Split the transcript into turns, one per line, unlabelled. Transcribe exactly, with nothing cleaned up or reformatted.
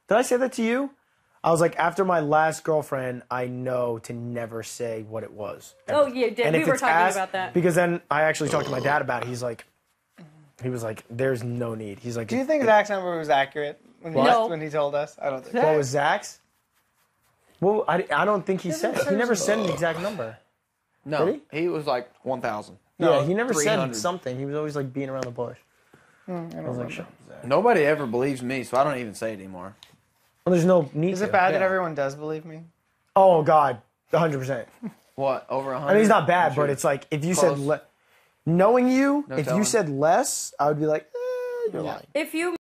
Did I say that to you? I was like, after my last girlfriend, I know to never say what it was. Ever.
Oh, yeah, did.
And
we
if
were
it's
talking
asked,
about that.
Because then I actually talked to my dad about it. He's like, he was like, there's no need. He's like,
do you think it, Zach's number was accurate when he,
no.
when he told us? I don't think.
What was Zach's? Well, I, I don't think he said. He never said an exact number.
No,
Did he?
he was like one thousand.
Yeah, he never
three
said
hundred.
something. He was always like being around the bush.
Mm, I don't
I was like,
remember.
shut
Nobody ever believes me, so I don't even say it anymore.
Well, there's no need
Is
to.
it bad that
Yeah.
everyone does believe me?
Oh, God. one hundred percent.
What, over one hundred?
I mean, it's not bad,
Sure.
but it's like, if you
Close.
said... Le- knowing you,
No
if
telling.
you said less, I would be like, eh, you're lying.
If you